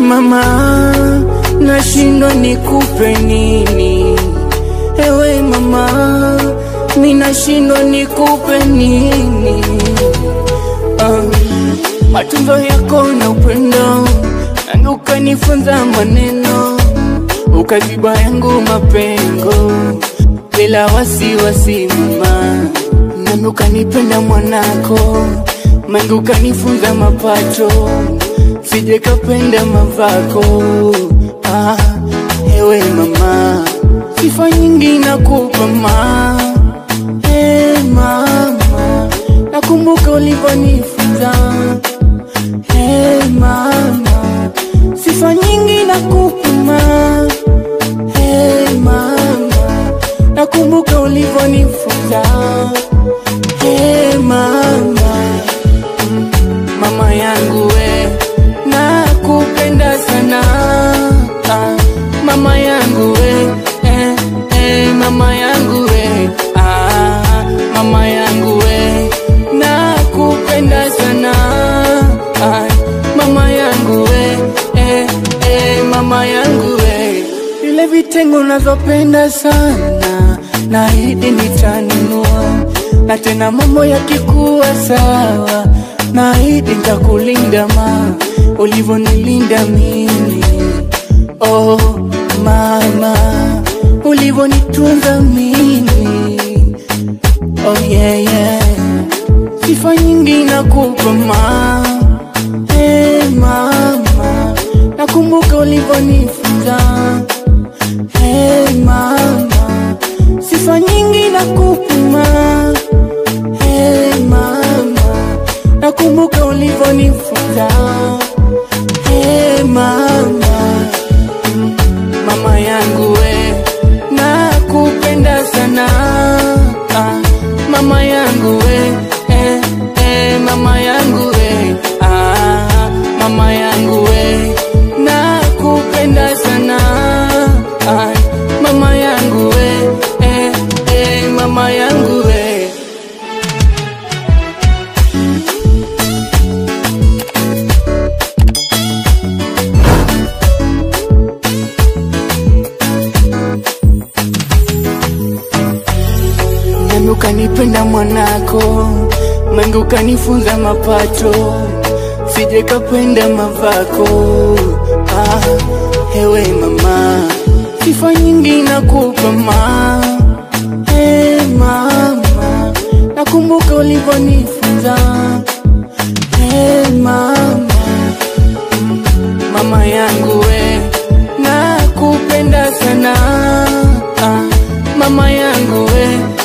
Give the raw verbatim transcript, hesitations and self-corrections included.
Mama, nashindwa nikupe nini. Ewe mama, mimi nashindwa nikupe nini. uh, Matunzo yako na upendo, na ukanifunza maneno, ukaziba yangu mapengo bila wasiwasi mama. Na ukanipenda mwanako, mangu kanifunza mapato, sije kapenda mavako. Ah, ewe mama, sifa nyingi nakupa ma. Hey mama, nakumbuka ulivyonifunza. Hey mama, sifa nyingi nakupa ma. Hey mama, nakumbuka ulivyonifunza. Hey mama, mama yangu we, nakupenda sana. ah, Mama yangu we, eh, eh, mama yangu we, ah, mama yangu we, nakupenda sana. ah, Mama yangu we, eh, eh, mama yangu we. Vile vitengo unazopenda sana, naahidi nitanunua, na tena mambo yakikuwa sawa, naahidi nitakulinda ma, ulivyonilinda mimi. Oh mama, ulivyonitunza mimi. Oh yeah yeah, sifa nyingi nakupa ma. Hey mama, nakumbuka ulivyonifunza. Hey mama, sifa nyingi nakupa ma. Hey mama, nakumbuka ulivyonifunza. Hey mama, mama yangu we, nakupenda sana. ah, Mama yangu we, eh, eh, mama yangu we, ah, mama yangu we, nakupenda sana. ah, Mama yangu we, eh, eh, mama yangu we. Ukanipenda mwanako, mangu ukanifunza mapato, sije kapenda mavako. Ah, ewe mama, sifa nyingi nakupa ma. Hey mama, nakumbuka ulivyonifunza. Hey mama, mama yangu we, nakupenda sana. ah, Mama yangu we,